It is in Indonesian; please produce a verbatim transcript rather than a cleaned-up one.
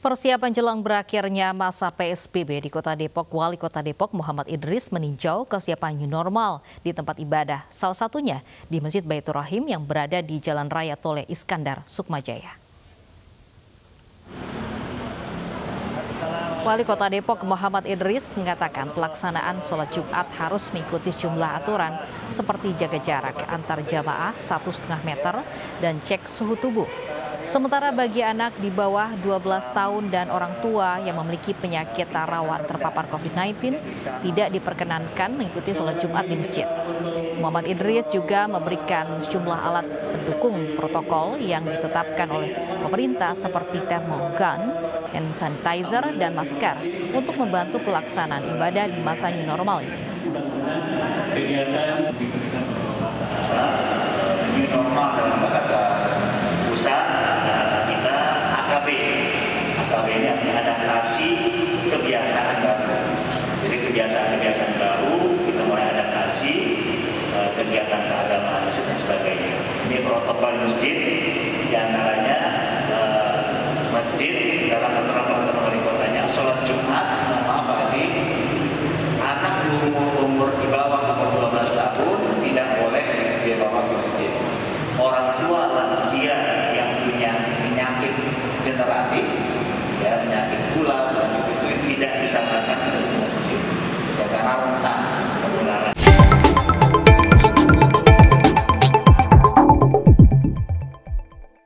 Persiapan jelang berakhirnya masa P S B B di Kota Depok, Wali Kota Depok Muhammad Idris meninjau kesiapan new normal di tempat ibadah, salah satunya di Masjid Baitur Rahim yang berada di Jalan Raya Tole Iskandar, Sukmajaya. Wali Kota Depok Muhammad Idris mengatakan pelaksanaan sholat Jumat harus mengikuti sejumlah aturan seperti jaga jarak antar jamaah satu setengah meter dan cek suhu tubuh. Sementara bagi anak di bawah dua belas tahun dan orang tua yang memiliki penyakit rawan terpapar COVID sembilan belas tidak diperkenankan mengikuti sholat Jumat di masjid. Muhammad Idris juga memberikan sejumlah alat pendukung protokol yang ditetapkan oleh pemerintah seperti thermogun, hand sanitizer, dan masker untuk membantu pelaksanaan ibadah di masa new normal ini. Kegiatan new normal dalam bahasa pusat, bahasa kita A K B. A K B ini artinya adaptasi kebiasaan baru. Jadi kebiasaan-kebiasaan baru kita mulai adaptasi kegiatan keagamaan dan sebagainya. Ini protokol masjid, diantaranya masjid dalam aturan